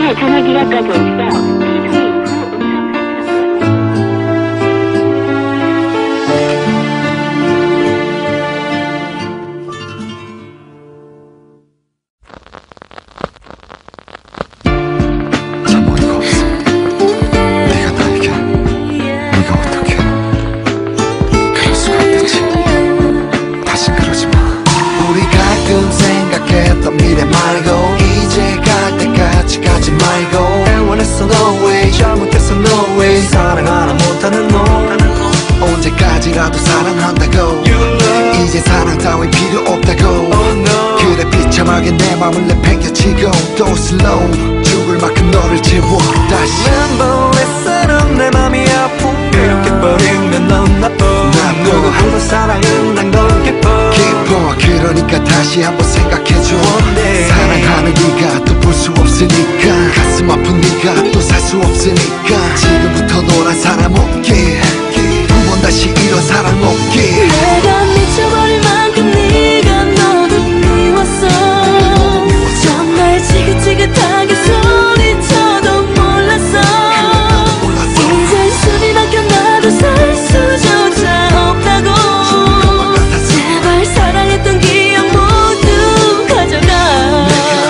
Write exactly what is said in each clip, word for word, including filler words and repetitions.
번호에 전화기가 꺼져 있어. 미래 말고 이제 갈 때까지 가지 말고 애원했어 no way 잘못했어 no way 사랑하나 못하는 너 언제까지라도 사랑한다고 이제 사랑 따윈 필요 없다고 oh, no. 그래 비참하게 내 맘을 내팽개치고 또 slow 죽을 만큼 너를 채워 다시 멘붕에서는 내 맘이 아픔 이렇게 버리면 넌 나빠 누구 한번 사랑은 난 건 기뻐 기뻐 그러니까 다시 한번 생각해줘 사랑하는 네가 또 볼 수 없으니까 가슴 아픈 네가 또 살 수 없으니까 지금부터 너란 사람 없게 두 번 다시 이런 사랑 없게 내가 미쳐버릴 만큼 네가 너도 미웠어 정말 지긋지긋하게 소리쳐도 몰랐어 이젠 숨이 막혀 나도 살 수조차 없다고 제발 사랑했던 기억 모두 가져가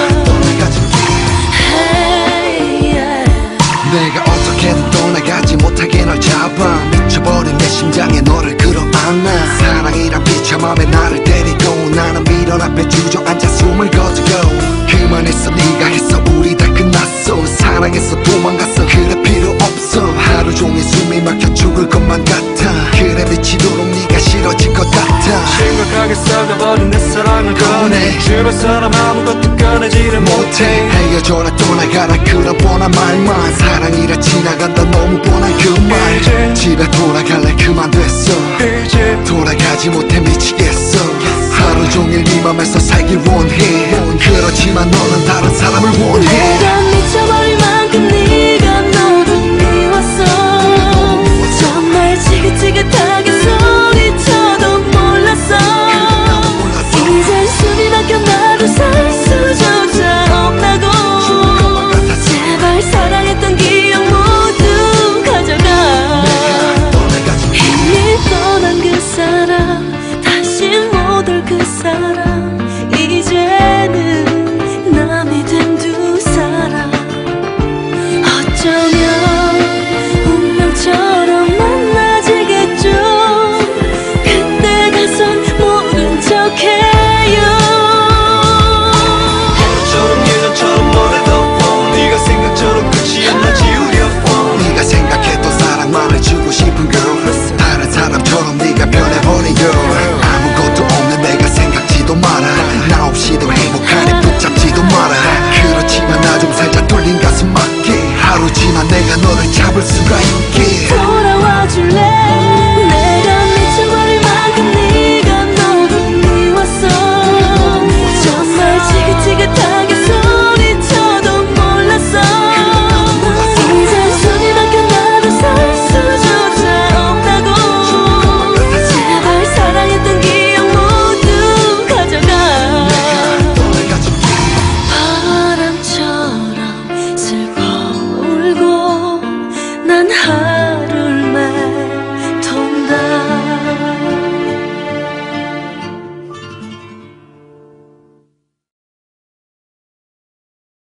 내가 어떻게든 떠나가지 못하게 널 잡아 미쳐버린 내 심장에 너를 끌어안아 사랑이란 비참함에 나를 때리고 나는 미련 앞에 주저앉아 숨을 거두고 그만했어 네가 했어 우리 다 끝났어 사랑했어 도망갔어 그래 필요 없어 하루 종일 숨이 막혀 죽을 것만 같아 그래 미치도록 네가 싫어질 것 같아 심각하게 썩어버린 내 사랑을 꺼내 주변 사람 아무것도 꺼내지를 못해 헤어져라 떠나가라 그런 뻔한 말만 사랑이라 지나간다 너무 뻔한 그 말 집에 돌아갈래 그만 됐어 이제 돌아가지 못해 미치겠어 하루 종일 네 맘에서 살길 원해 그렇지만 너는 다른